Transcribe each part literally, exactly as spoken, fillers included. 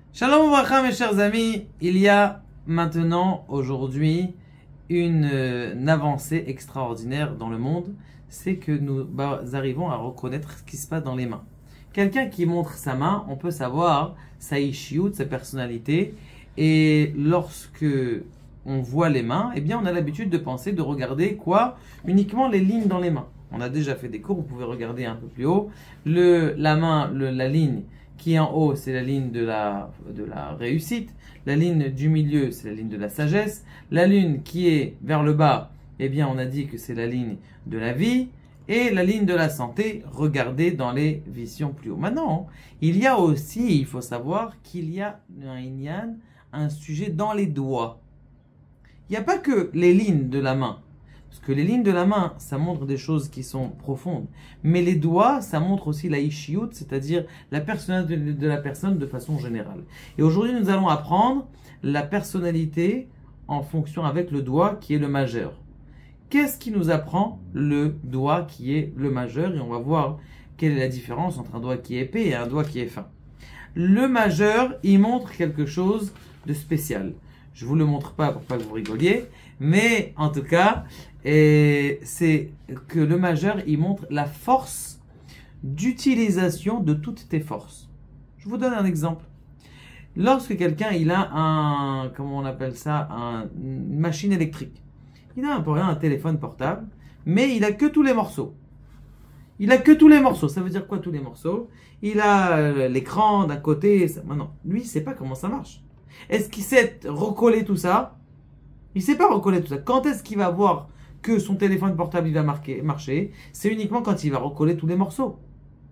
Shalom Ouvracha, mes chers amis, il y a maintenant, aujourd'hui, une, euh, une avancée extraordinaire dans le monde, c'est que nous bah, arrivons à reconnaître ce qui se passe dans les mains. Quelqu'un qui montre sa main, on peut savoir sa ishiyut, sa personnalité, et lorsque on voit les mains, eh bien on a l'habitude de penser, de regarder quoi? Uniquement les lignes dans les mains. On a déjà fait des cours, vous pouvez regarder un peu plus haut. Le, la main, le, la ligne qui est en haut, c'est la ligne de la, de la réussite. La ligne du milieu, c'est la ligne de la sagesse. La ligne qui est vers le bas, eh bien, on a dit que c'est la ligne de la vie. Et la ligne de la santé, regardez dans les visions plus haut. Maintenant, il y a aussi, il faut savoir qu'il y a un inyan, un sujet dans les doigts. Il n'y a pas que les lignes de la main. Parce que les lignes de la main, ça montre des choses qui sont profondes. Mais les doigts, ça montre aussi la ishiyut, c'est-à-dire la personnalité de la personne de façon générale. Et aujourd'hui, nous allons apprendre la personnalité en fonction avec le doigt qui est le majeur. Qu'est-ce qui nous apprend le doigt qui est le majeur? Et on va voir quelle est la différence entre un doigt qui est épais et un doigt qui est fin. Le majeur, il montre quelque chose de spécial. Je ne vous le montre pas pour pas que vous rigoliez, mais en tout cas, c'est que le majeur, il montre la force d'utilisation de toutes tes forces. Je vous donne un exemple. Lorsque quelqu'un, il a un, comment on appelle ça, un, une machine électrique. Il a un, pour rien, un téléphone portable, mais il a que tous les morceaux. Il a que tous les morceaux. Ça veut dire quoi tous les morceaux? Il a l'écran d'un côté. Ça, non, lui, il ne sait pas comment ça marche. Est-ce qu'il sait recoller tout ça? Il ne sait pas recoller tout ça. Quand est-ce qu'il va voir que son téléphone portable il va marquer, marcher? C'est uniquement quand il va recoller tous les morceaux.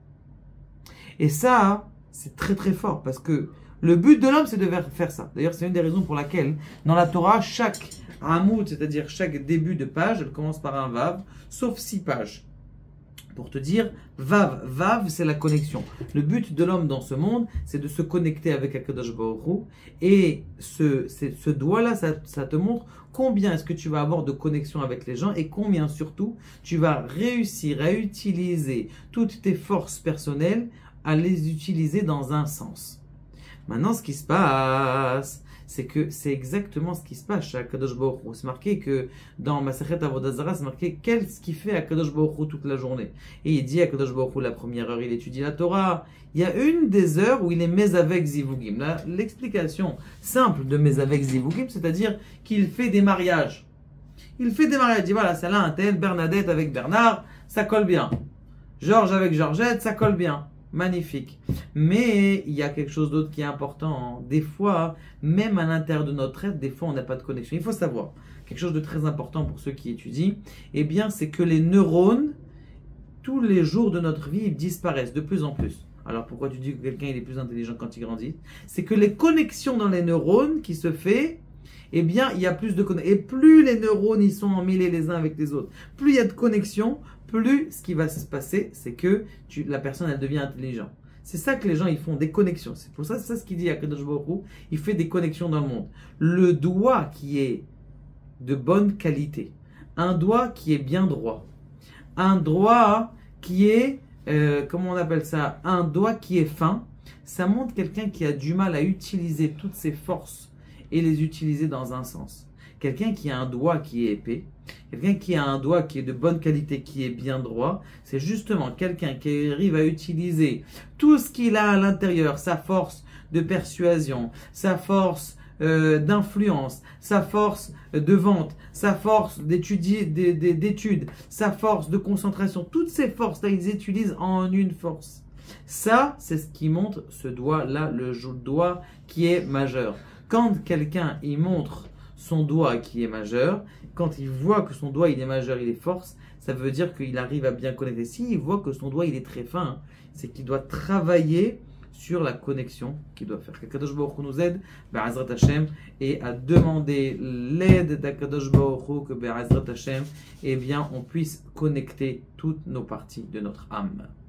Et ça, c'est très très fort parce que le but de l'homme, c'est de faire ça. D'ailleurs, c'est une des raisons pour laquelle, dans la Torah, chaque amoud, c'est-à-dire chaque début de page, elle commence par un vav, sauf six pages. Pour te dire, vav, vav, c'est la connexion. Le but de l'homme dans ce monde, c'est de se connecter avec Akadosh Baruch Hu. Et ce, ce doigt-là, ça, ça te montre combien est-ce que tu vas avoir de connexion avec les gens et combien surtout tu vas réussir à utiliser toutes tes forces personnelles, à les utiliser dans un sens. Maintenant, ce qui se passe, c'est que c'est exactement ce qui se passe chez Akadosh Baruch Hu. C'est marqué que dans Masechet Avodah Zarah, c'est marqué qu'est-ce qu'il fait Akadosh Baruch Hu toute la journée. Et il dit Akadosh Baruch Hu, la première heure, il étudie la Torah. Il y a une des heures où il est Mezavek Zivugim. Là, l'explication simple de Mezavek Zivugim, c'est-à-dire qu'il fait des mariages. Il fait des mariages. Il dit voilà, celle-là, un tel, Bernadette avec Bernard, ça colle bien. Georges avec Georgette, ça colle bien. Magnifique. Mais il y a quelque chose d'autre qui est important. Des fois, même à l'intérieur de notre être, des fois, on n'a pas de connexion. Il faut savoir, quelque chose de très important pour ceux qui étudient, eh bien, c'est que les neurones, tous les jours de notre vie, ils disparaissent de plus en plus. Alors, pourquoi tu dis que quelqu'un il est plus intelligent quand il grandit? C'est que les connexions dans les neurones qui se fait, eh bien, il y a plus de connexions. Et plus les neurones ils sont emmêlés les uns avec les autres, plus il y a de connexions, plus ce qui va se passer, c'est que tu, la personne, elle devient intelligente. C'est ça que les gens, ils font des connexions. C'est pour ça, c'est ça ce qu'il dit à Akadosh Baruch Hu. Il fait des connexions dans le monde. Le doigt qui est de bonne qualité, un doigt qui est bien droit, un doigt qui est, euh, comment on appelle ça, un doigt qui est fin, ça montre quelqu'un qui a du mal à utiliser toutes ses forces et les utiliser dans un sens. Quelqu'un qui a un doigt qui est épais, quelqu'un qui a un doigt qui est de bonne qualité, qui est bien droit, c'est justement quelqu'un qui arrive à utiliser tout ce qu'il a à l'intérieur, sa force de persuasion, sa force euh, d'influence, sa force de vente, sa force d'étudier, d'études, sa force de concentration. Toutes ces forces-là, ils utilisent en une force. Ça, c'est ce qui montre ce doigt-là, le doigt qui est majeur. Quand quelqu'un, il montre son doigt qui est majeur, quand il voit que son doigt il est majeur, il est force, ça veut dire qu'il arrive à bien connecter. S'il voit que son doigt il est très fin, c'est qu'il doit travailler sur la connexion qu'il doit faire. Qu'Akadosh Baruch Hu nous aide, Be'ezrat Hashem, et à demander l'aide d'Akadosh Baruch Hu, que Be'ezrat Hashem, eh bien, on puisse connecter toutes nos parties de notre âme.